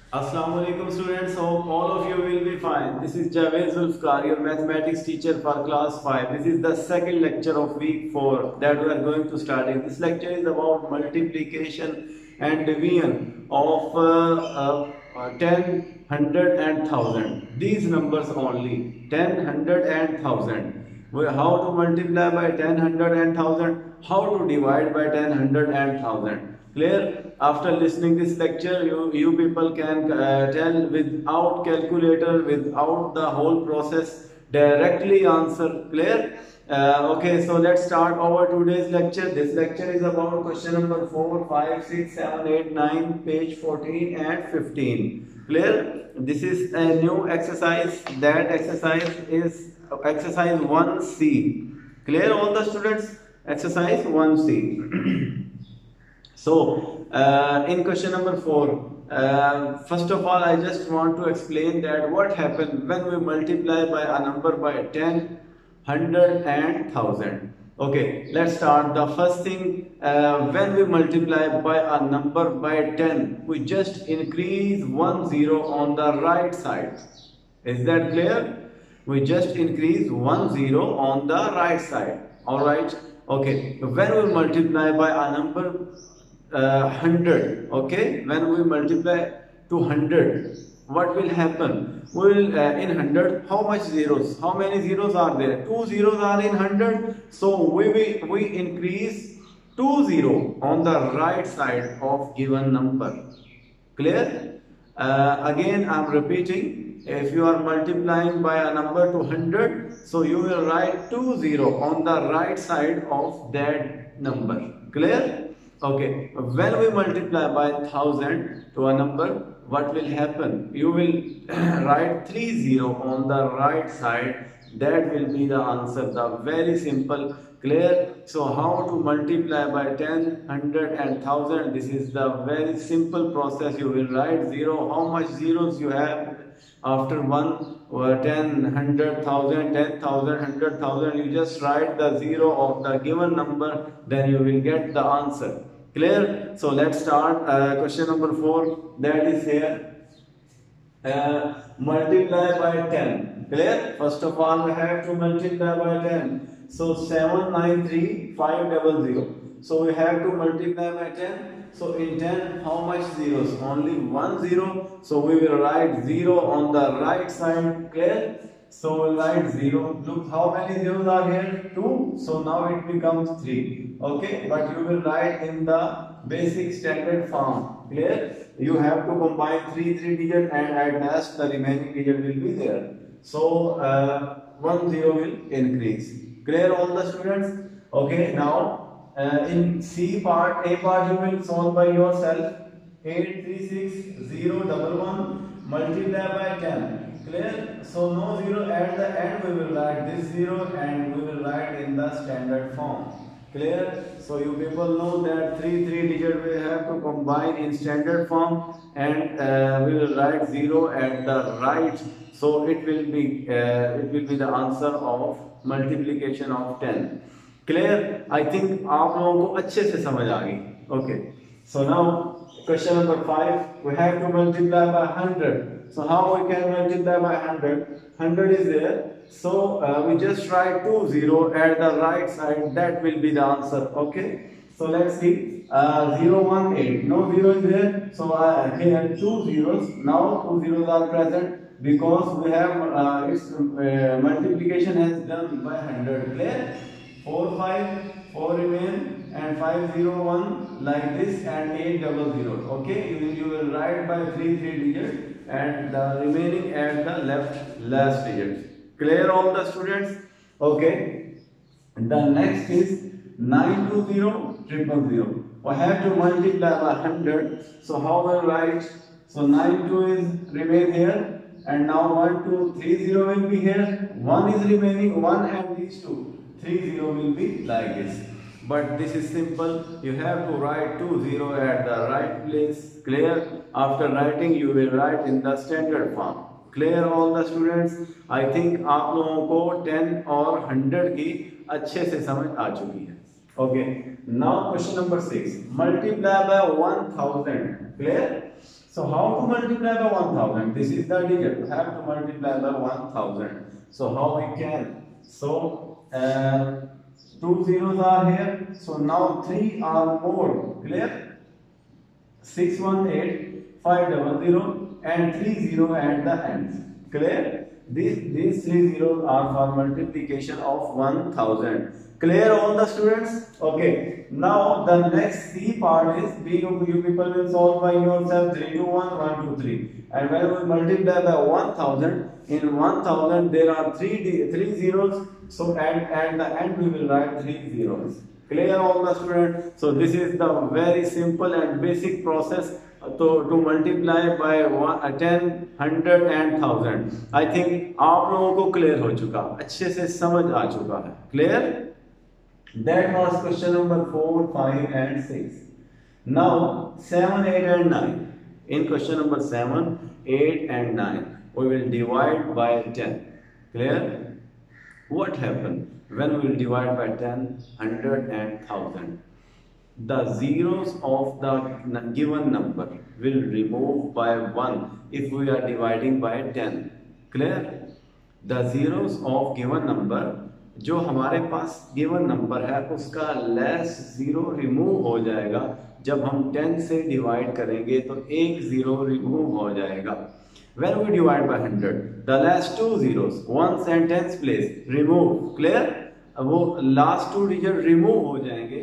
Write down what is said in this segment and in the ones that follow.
Assalamu alaikum students, hope all of you will be fine. This is Javed Zulfikar, your mathematics teacher for class 5. This is the second lecture of week 4 that we are going to start. This lecture is about multiplication and division of 10, 100 and 1000. These numbers only, 10, 100 and 1000. How to multiply by 10, 100 and 1000, how to divide by 10, 100 and 1000. Clear? After listening this lecture, you people can tell without calculator, without the whole process, directly answer. Clear? Okay, so let's start our today's lecture. This lecture is about question number 4, 5, 6, 7, 8, 9, page 14 and 15. Clear? This is a new exercise. That exercise is exercise 1C. Clear all the students? Exercise 1C. So, in question number 4, first of all, I just want to explain that what happened when we multiply by a number by 10, 100 and 1000. Okay, let's start. The first thing, when we multiply by a number by 10, we just increase 1 0 on the right side. Is that clear? We just increase 1 0 on the right side. Alright? Okay, when we multiply by a number 100, okay, when we multiply to 100, what will happen? We will in 100, how much zeros, how many zeros are there? 2 zeros are in 100, so we increase 2 0 on the right side of given number. Clear? Again I am repeating, if you are multiplying by a number to 100, so you will write 2 0 on the right side of that number. Clear? Okay, when we multiply by 1000 to a number, what will happen? You will write 30 on the right side. That will be the answer. The very simple. Clear? So how to multiply by 10, 100 and 1000? This is the very simple process. You will write 0. How much zeros you have after 1, 10, 100, 1000, 10,000, 100,000? You just write the 0 of the given number, then you will get the answer. Clear? So let's start question number 4. That is here. Multiply by 10. Clear? First of all, we have to multiply by 10. So 793,500. So we have to multiply by 10. So in 10, how much zeros? Only 1 0. So we will write 0 on the right side. Clear? So we'll write 0. Look how many zeros are here? 2. So now it becomes 3. Okay, but you will write in the basic standard form. Clear? You have to combine 3 digits and at last the remaining digit will be there. So 1 0 will increase. Clear all the students? Okay, now in C part, A part you will solve by yourself. 836,011 multiply by 10. Clear? So no 0 at the end, we will write this 0 and we will write in the standard form. Clear? So you people know that 3 digits we have to combine in standard form and we will write 0 at the right. So it will be the answer of multiplication of 10. Clear? I think आप लोगों को अच्छे से समझ आ गई. Okay. So now question number 5. We have to multiply by 100. So how we can multiply by 100? 100 is there. So we just write 2 0 at the right side. That will be the answer. Okay. So let's see. 0 1 8. No 0 is there. So here 2 zeros. Now 2 zeros are present because we have its multiplication has done by 100. Clear? 4 5. 4 remain and 501 like this and 800. Okay, you will write by 3 digits and the remaining at the last digits. Clear all the students? Okay. The next is 920,000. I have to multiply by 100. So how will I write? So 92 is remain here and now 1230 will be here. 1 is remaining, 1 and these two. 30 will be like this. But this is simple. You have to write 20 at the right place. Clear? After writing, you will write in the standard form. Clear all the students? I think आप लोगों को 10 और 100 की अच्छे से समझ आ चुकी है. Okay. Now question number 6. Multiply by 1000. Clear? So how to multiply by 1000? This is the digit. We have to multiply by 1000. So how we can? So two zeros are here. So now three are more. Clear? 618, 500 and 30 at the ends. Clear? These three zeros are for multiplication of 1000. Clear all the students? Okay. Now the next C part is you people will solve by yourself 3 to 1, 1 to 3. And when we multiply by 1000, in 1000 there are three zeros. So at the end we will write 3 zeros. Clear all the students? So this is the very simple and basic process to multiply by 10, 100 and 1000. I think आप लोगों को clear हो चुका, अच्छे से समझ आ चुका है. Clear? That was question number 4, 5 and 6. Now 7, 8 and 9. In question number 7, 8 and 9, we will divide by 10. Clear? What happened when we will divide by 10, 100 and 1000? The zeros of the given number will remove by 1 if we are dividing by 10. Clear? The zeros of given number, जो हमारे पास given number है उसका less zero remove हो जाएगा जब हम 10 से divide करेंगे तो एक जीरो रिमूव हो जाएगा. When we divide by 100, the last two zeros, ones and tens place, remove. Clear? वो last two digit remove हो जाएंगे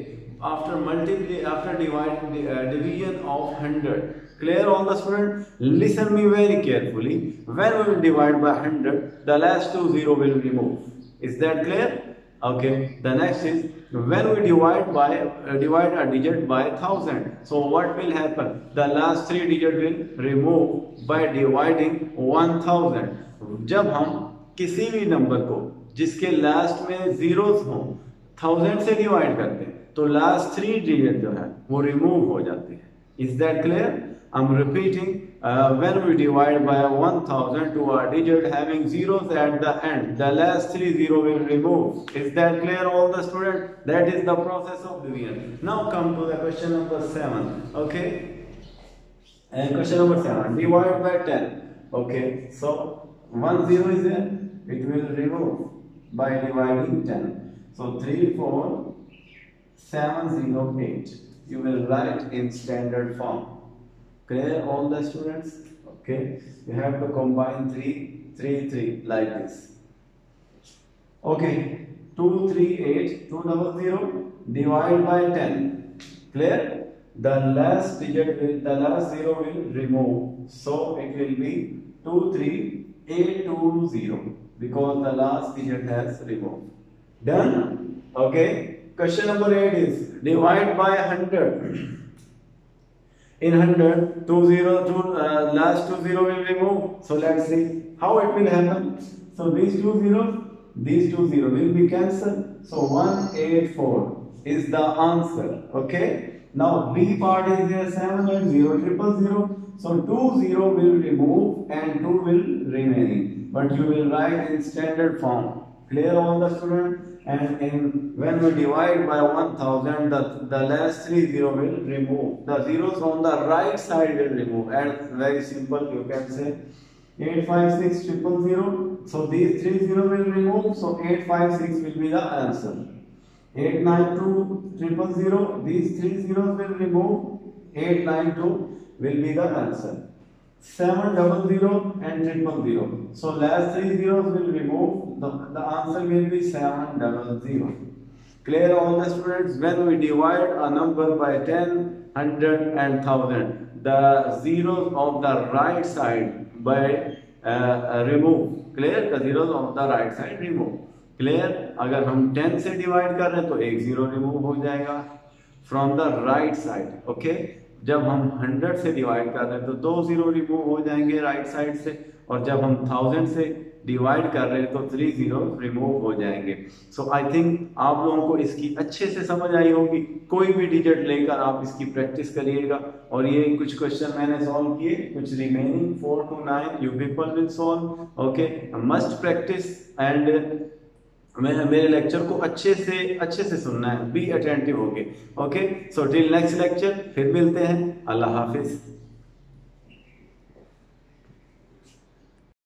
after division of 100. Clear all the students? Listen me very carefully. When we will divide by 100, the last two zero will remove. Is that clear? Okay. The next is when we divide a digit by 1000. So what will happen? The last three digit will remove by dividing 1000. जब हम किसी भी number को जिसके last में zeros हो 1000 से divide करते हैं तो लास्ट थ्री डिजिट जो है वो रिमूव हो जाते हैं. Is that clear? I'm repeating. When we divide by 1000 to a digit having zeros at the end, the last three zero will remove. Is that clear all the students? That is the process of division. Now come to the question number 7. Okay. And question number 7. Divide by 10. Okay. So 1 0 is there. It will remove by dividing 10. So 3 4 7 0 8. You will write in standard form. Clear all the students? Okay. You have to combine 3 like this. Okay. 2 3 8 200 divide by 10. Clear? The last digit will, the last zero will remove. So it will be 2 3 8 2 0 because the last digit has removed. Done? Okay. Question number 8 is divide by 100. In 100, last two zero will remove. So let's see how it will happen. So these two zeros will be cancelled. So 184 is the answer. Okay. Now B part is there 7 and 0 000. So 2 0 will remove and 2 will remain. But you will write in standard form. Clear all the students? And when we divide by 1000, the last three zero will remove. The zeros on the right side will remove. And very simple, you can say 856 000. So these three zero will remove. So 856 will be the answer. 892 000. These three zeros will remove. 892 will be the answer. 700 and 000. So last three zeros will remove. The answer will be 700. Clear all the students? When we divide a number by 10, 100 and 1000, the zeros of the right side by remove. Clear? The zeros of the right side remove. Clear? अगर हम 10 से divide कर रहे हैं तो एक zero remove हो जाएगा from the right side. Okay? जब हम 100 से डिवाइड कर रहे हैं तो दो जीरो रिमूव हो जाएंगे राइट साइड से और जब हम 1000 से डिवाइड कर रहे हैं तो 3 जीरो रिमूव हो जाएंगे. सो आई थिंक आप लोगों को इसकी अच्छे से समझ आई होगी. कोई भी डिजिट लेकर आप इसकी प्रैक्टिस करिएगा और ये कुछ क्वेश्चन मैंने सॉल्व किए, कुछ remaining 4 to 9 you people will solve. Okay, must practise and मेरे लेक्चर को अच्छे से सुनना है. बी अटेंटिव होके. Okay, so till next lecture फिर मिलते हैं. अल्लाह हाफिज.